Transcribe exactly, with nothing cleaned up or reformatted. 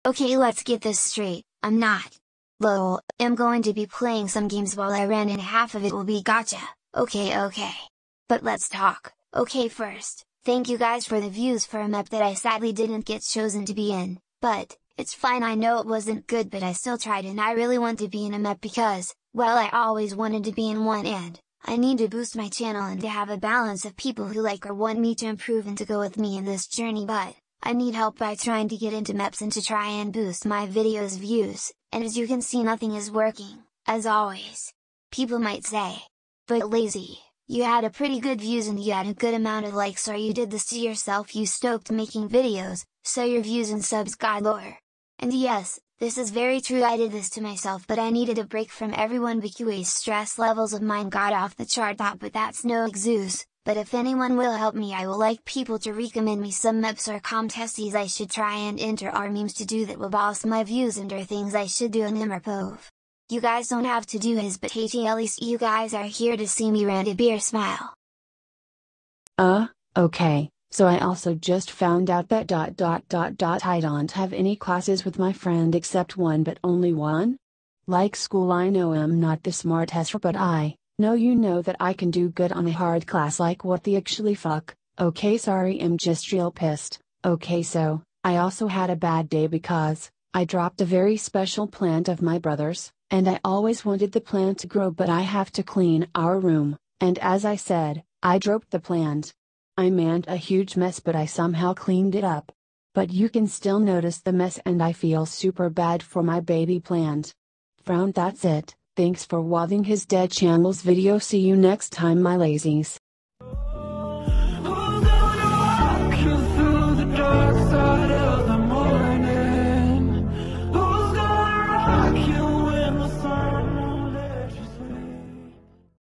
Okay, let's get this straight, I'm not. Lol, I'm going to be playing some games while I ran and half of it will be gacha, okay okay. But let's talk, okay first, thank you guys for the views for a map that I sadly didn't get chosen to be in, but, it's fine, I know it wasn't good but I still tried and I really want to be in a map because, well I always wanted to be in one and, I need to boost my channel and to have a balance of people who like or want me to improve and to go with me in this journey, but, I need help by trying to get into maps and to try and boost my videos views, and as you can see nothing is working, as always. People might say, but lazy, you had a pretty good views and you had a good amount of likes or you did this to yourself, you stoked making videos, so your views and subs got lower. And yes, this is very true, I did this to myself but I needed a break from everyone because stress levels of mine got off the chart, but that's no excuse. But if anyone will help me, I will like people to recommend me some maps or contests I should try and enter or memes to do that will boost my views and or things I should do in them or pove. You guys don't have to do his, but hey, at least you guys are here to see me rant a beer smile. Uh, okay, so I also just found out that dot dot dot dot I don't have any classes with my friend except one but only one? Like school, I know I'm not the smartest but I no, you know that I can do good on a hard class like what the actually fuck, okay sorry I'm just real pissed, okay so, I also had a bad day because, I dropped a very special plant of my brother's, and I always wanted the plant to grow but I have to clean our room, and as I said, I dropped the plant. I made a huge mess but I somehow cleaned it up. But you can still notice the mess and I feel super bad for my baby plant. Frown, that's it. Thanks for watching his Dead Channel's video. See you next time my lazies.